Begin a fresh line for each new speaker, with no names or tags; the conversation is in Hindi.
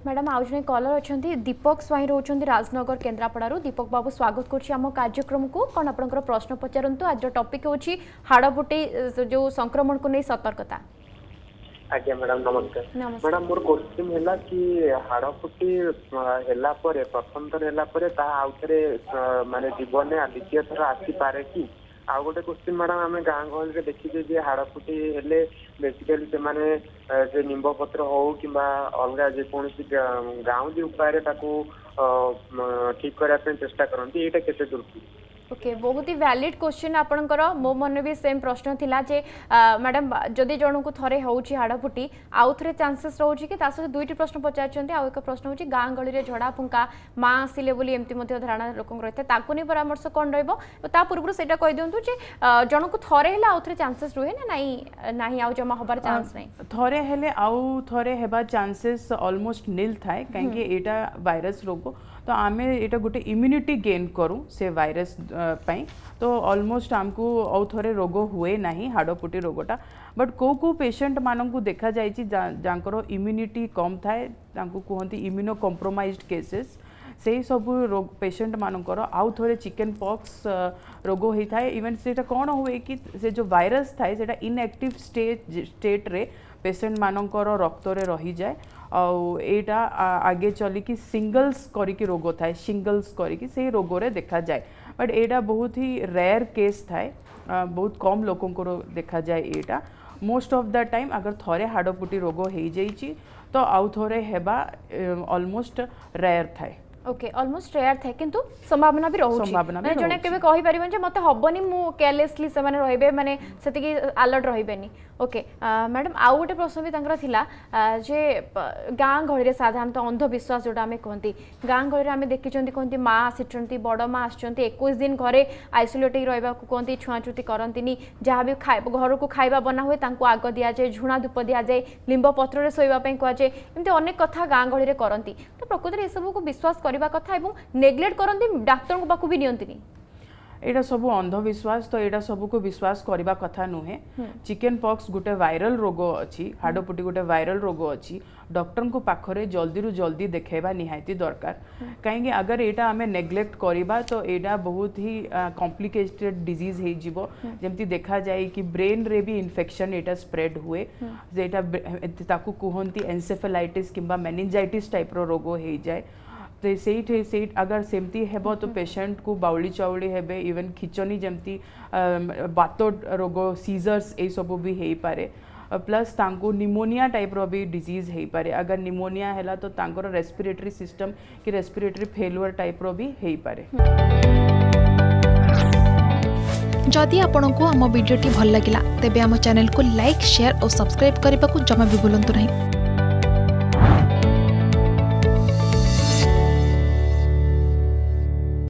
मैडम आज जन कलर अच्छा दीपक स्वाई रोचान राजनगर केन्द्रापड़ू। दीपक बाबू स्वागत करुँ कार्यक्रम को कौन आप प्रश्न पचारतु। आज टॉपिक हूँ हाड़फुटी जो संक्रमण को नहीं सतर्कता।
आज्ञा मैडम नमस्कार। मैडम मोर क्वेश्चन है कि हाड़फुटी है प्रथम थर है आउ थे माने जीवन में द्वितीय थर आसीपे कि आउ गोटे क्वेश्चन मैडम आम गाँ गहली देखीचे हाड़फुटी हेले बेसिकली से निम्ब पत्र हो कि अलग जेकोसी गाँवी उपाय ठीक करने चेष्टा करती यहाँ केते दूर।
ओके बहुत ही वैलिड क्वेश्चन आपणकर। मो मन भी सेम प्रश्न थिला जे मैडम जदि जन को थरे होउची हाड़फुटी आउ थे चांसेस रोचे कि सहित दुईटी प्रश्न पचार आउ एक प्रश्न होची गाँ गली झड़ा फुंका माँ आसिले बोली एमती धारणा लोक रही है ताकू नहीं परामर्श कौन रा पूर्व से कही दिंतु जन को थरे आउ थे चांसेस रुहे ना नहीं आउ जमा हबार चांस नहीं
थरे हेले आउ थरे हेबा चांसेस ऑलमोस्ट नील थाए कहीं एटा वायरस रोग तो आम ये गोटे इम्यूनिटी गेन करूँ से वायरस पाई तो ऑलमोस्ट आमको औ थरे रोग हुए ना हाड़फुटी रोगटा बट को पेशेंट मानक देखा जाकर इम्यूनिटी कम थाए कहते इम्यूनो कम्प्रोमाइज्ड केसेस से सब रोग पेशेंट मानकर आउ थे चिकेन पॉक्स रोग होता है। इवेन से कौन हुए कि से जो वायरस थाए से इनएक्टिव स्टेट रे पेशेंट मानकर रक्त रे रही जाए आउटा आगे चलिकी सिंगल्स करिकी रोग थाए सिंगल्स करिकी से रोग रे देखा जाए बट एटा बहुत ही रेयर केस थाए बहुत कम लोकों को देखा जाए। एटा मोस्ट ऑफ द टाइम अगर थरे हाड़फुटी रोग हो जाइए तो आउ थरे हेबा ऑलमोस्ट रेयर थाए।
ओके ऑलमोस्ट रेयर थे किंतु संभावना भी रहउची माने जने केबे कहि परिबन जे मते हबनी मु केयरलेसली से माने रहबे माने सेतिकी अलर्ट रहबेनी। ओके मैडम आउ गोटे प्रश्न भी तंकर थिला जे गाँ गहली साधारणतः अंधविश्वास जोटा आमे कहती गाँ गहली आमे देखिचंती कहती माँ आसिचंती बड़ माँ आसिचंती 21 दिन घरे आइसोलेट रहबा को कहती छुआछुती करंतीनी जहाँ भी घर को खाइबा बना हुए तांको आग दिया जाए झुणा धूप दिया जाए लिंब पत्र रे सोइबा पई कह जाए एमती अनेक कथा गाँ गहली रे करंती तो प्रकृति रे सब को विश्वास करबा कथा एवं नेग्लेक्ट करंती डॉक्टर को पाखु भी नियंतिनी
एटा सब अंधविश्वास तो एटा सब को विश्वास करबा कथा नुहे। चिकेन पॉक्स गोटे वायरल रोग अच्छी हाड़फुटी गोटे वायरल रोग अच्छी डॉक्टर को पाखरे जल्दी रु जल्दी देखेबा निहायती दरकार कहीं अगर एटा आमे नेग्लेक्ट करिबा तो एटा बहुत ही कॉम्प्लिकेटेड डिजीज हे जिवो जेमती देखा जाए कि ब्रेन रे भी इन्फेक्शन एटा स्प्रेड हुए जेटा ताकू कहंती एन्सेफेलाइटिस किंबा मेनिंजाइटिस टाइप रो रोग हो जाए तो से अगर सेमती हेबो तो पेशेंट को बाउली चाउली हेबे इवन खिचनी जमती बात रोग सीजर्स ए सब भी हो पारे प्लस तांको निमोनिया टाइप रो भी डिजीज हो पारे अगर निमोनिया हैला तो तांकर रेस्पिरेटरी सिस्टम कि रेस्पिरेटरी फेलुअर टाइप रो भी हो पारे।
जदि आपंक आम भिडी भल लगा तेब आम चैनल को लाइक शेयर और सब्सक्राइब करने को जमा भी भूलु नहीं।